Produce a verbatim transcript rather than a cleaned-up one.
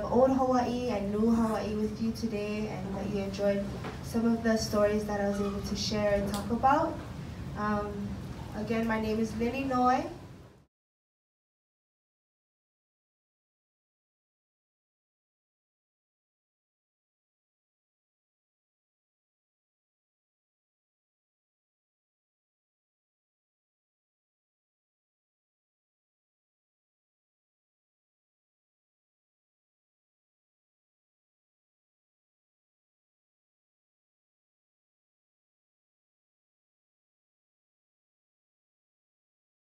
old Hawaii and new Hawaii with you today, and that you enjoyed some of the stories that I was able to share and talk about. Um, again, my name is Lily Noy.